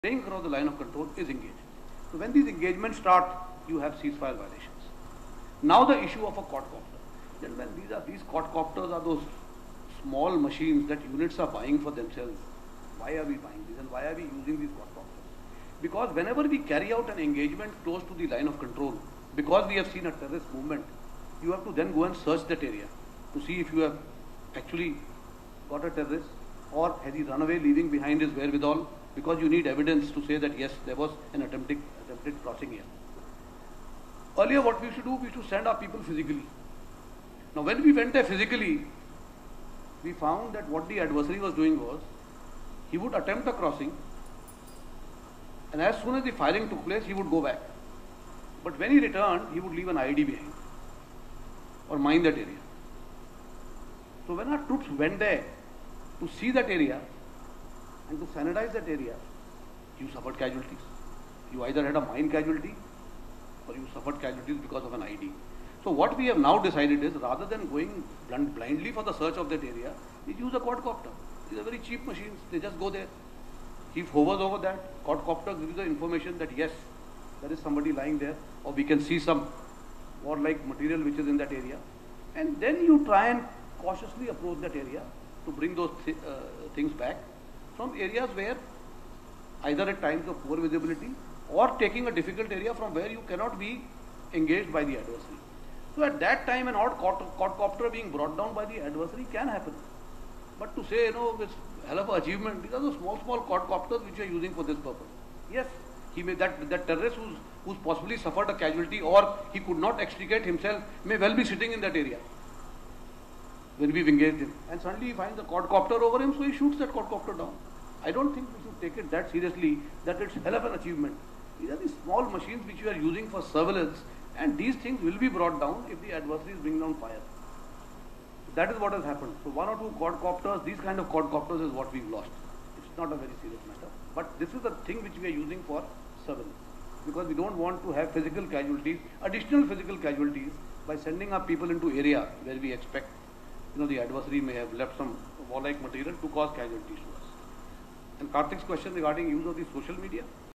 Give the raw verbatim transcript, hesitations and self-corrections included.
Staying across the line of control is engaged. So when these engagements start, you have ceasefire violations. Now the issue of a quadcopter. Gentlemen, these are these quadcopters are those small machines that units are buying for themselves. Why are we buying these and why are we using these quadcopters? Because whenever we carry out an engagement close to the line of control, because we have seen a terrorist movement, you have to then go and search that area to see if you have actually got a terrorist or has he run away leaving behind his wherewithal, because you need evidence to say that yes, there was an attempted, attempted crossing here. Earlier what we used to do, we used to send our people physically. Now when we went there physically, we found that what the adversary was doing was, he would attempt a crossing and as soon as the firing took place, he would go back. But when he returned, he would leave an I D behind or mine that area. So when our troops went there to see that area and to sanitize that area, you suffered casualties. You either had a mine casualty or you suffered casualties because of an I D. So what we have now decided is, rather than going blindly for the search of that area, we use a quadcopter. These are very cheap machines. They just go there. He hovers over that. Quadcopter gives the information that yes, there is somebody lying there, or we can see some warlike material which is in that area. And then you try and cautiously approach that area to bring those th uh, things back from areas where either at times of poor visibility or taking a difficult area from where you cannot be engaged by the adversary. So at that time an odd quadcopter being brought down by the adversary can happen. But to say, you know, it's hell of an achievement, these are the small, small quadcopters which we are using for this purpose. Yes, he may, that, that terrorist who's, who's possibly suffered a casualty or he could not extricate himself may well be sitting in that area when we've engaged him. And suddenly he finds a quadcopter over him, so he shoots that quadcopter down. I don't think we should take it that seriously, that it's hell of an achievement. These are the small machines which we are using for surveillance, and these things will be brought down if the adversaries bring down fire. That is what has happened. So one or two quadcopters, these kind of quadcopters is what we've lost. It's not a very serious matter. But this is the thing which we are using for surveillance. Because we don't want to have physical casualties, additional physical casualties, by sending our people into area where we expect, you know, the adversary may have left some warlike material to cause casualties to us. And Karthik's question regarding use of the social media.